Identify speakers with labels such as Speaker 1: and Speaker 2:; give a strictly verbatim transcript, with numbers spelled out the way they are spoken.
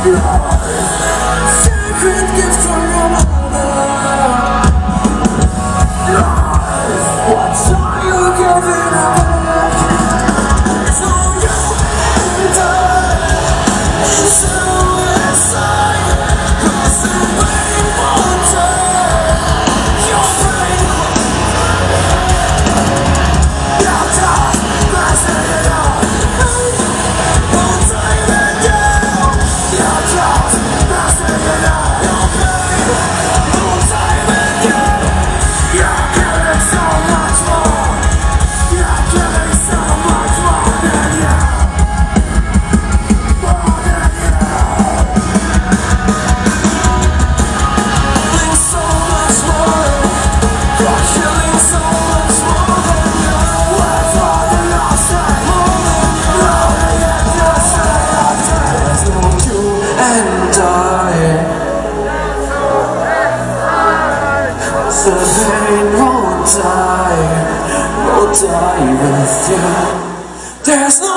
Speaker 1: Sacred gift from your mother. What are you giving up? So you and I, suicide, cause the rain won't die. Your brain you're just messing it up. Won't save it down. You're just messing it up. Your brain won't save it down. You're giving so much more. You're giving so much more than you. More than you. Killing so much more. You're killing so much more than you. We're for the lost and more than you. Rolling at your side after there's no you and I. The pain won't die, won't die with you. There's no